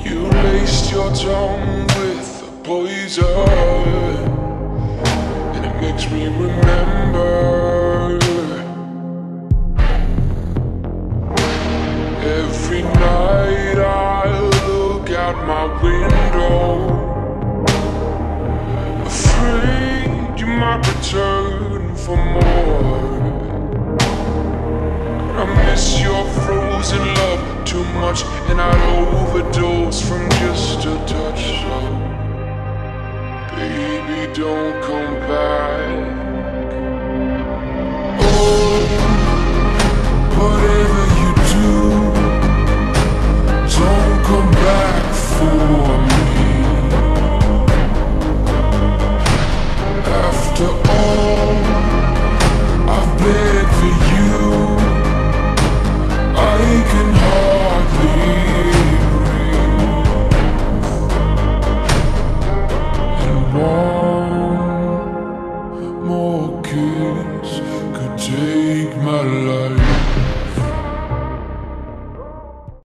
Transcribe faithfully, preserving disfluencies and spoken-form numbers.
You laced your tongue with a poison, and it makes me remember every night I look out my window, afraid you might return for more. I miss your frozen love too much, and I'd overdose from just a touch. So, baby, don't come back. Oh, whatever you do, don't come back for me. After all I've bled for you, I can hardly breathe, and one more kiss could take my life.